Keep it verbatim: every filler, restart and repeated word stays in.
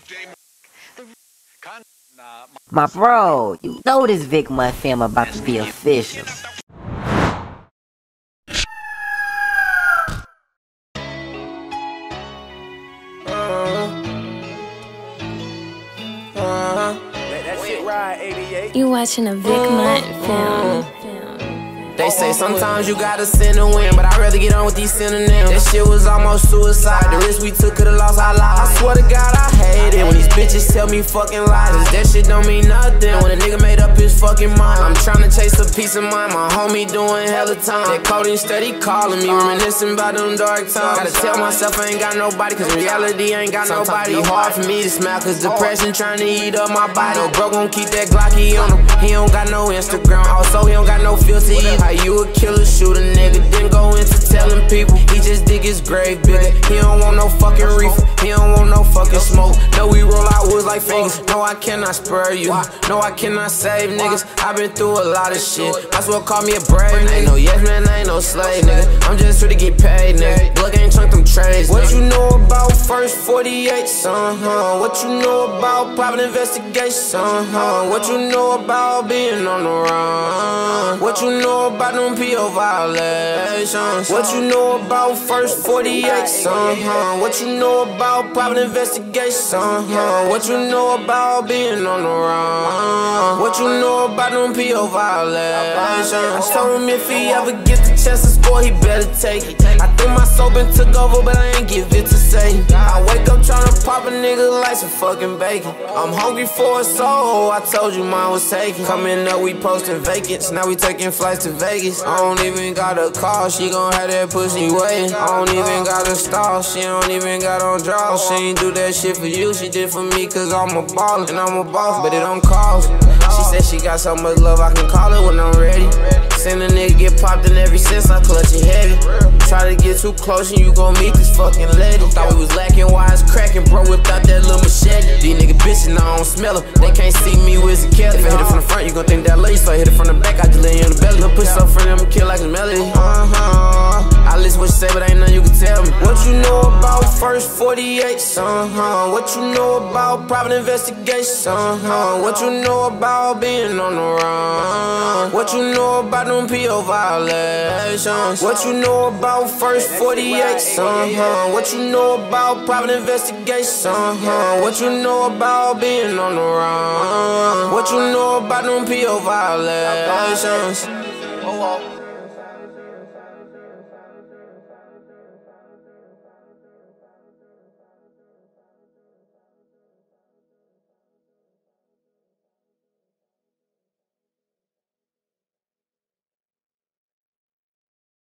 My bro, you know this Vic Month film about to be official. You watching a Vic Month film. They say sometimes you gotta sin to win, but I'd rather get on with these synonyms. That shit was almost suicide. The risk we took could've lost our lives. I swear to God I hate it when these bitches tell me fucking lies. That shit don't mean nothing when a nigga made up his fucking mind. I'm tryna chase a peace of mind. My homie doing hella time. That codeine steady calling me, reminiscing about them dark times. Gotta tell myself I ain't got nobody, cause in reality I ain't got nobody. Hard for me to smile, cause depression trying to eat up my body. No bro gon' keep that Glocky on him. He don't got no Instagram, also he don't got no filter either. How you a killer, shoot a nigga, then go into telling people. He just dig his grave bigger. He don't want no fucking reefer, he don't want no fucking smoke. No, we roll out woods like fingers. No, I cannot spur you. No, I cannot save niggas. I been through a lot of shit. Might as well call me a brave nigga. Ain't no yes man, I ain't no slave nigga. I'm just here to get paid, nigga. Blood ain't chunk them trades. What you know about first forty-eight, son, huh? What you know about private investigation, son, huh? What you know about being on the run? What you know about them P O violations? What you know about first forty-eight, son, huh? What you know about private investigation, son, huh? What you know about being on the run? What you know about them P O violations? Told him if he ever get the chance to score, he better take it. I think my soul been took over, but I ain't give it to Satan. I wake up tryna pop a nigga like some fucking bacon. I'm hungry for a soul, I told you mine was taken. Coming up, we posting vacants, now we taking flights to Vegas. I don't even got a call, she gon' have that pussy waiting. I don't even got a stall, she don't even got on draws. She ain't do that shit for you, she did for me cause I'm a baller. And I'm a boss, but it don't cost. She said she got so much love, I can call it when I'm ready. Seen a nigga get popped in every sense, I clutch it heavy. Try to get too close and you gon' meet this fucking lady. Thought we was lacking, wise cracking, bro, whipped out that little machete. These nigga bitches, now I don't smell them, they can't see me with a Kelly. If I hit it from the front, you gon' think that lady, so I hit it from the back, I just lay in the belly. Little push up for them, kill like a melody. Uh-huh. I listen what you say, but ain't nothing you can tell me. What you know about first forty-eight, son, huh? What you know about private investigation, son, huh? What you know about being on the run? What you know about them P O violations? What you know about first forty-eight, son, huh? What you know about private investigation, son, huh? What you know about being on the run? What you know about them P O violations?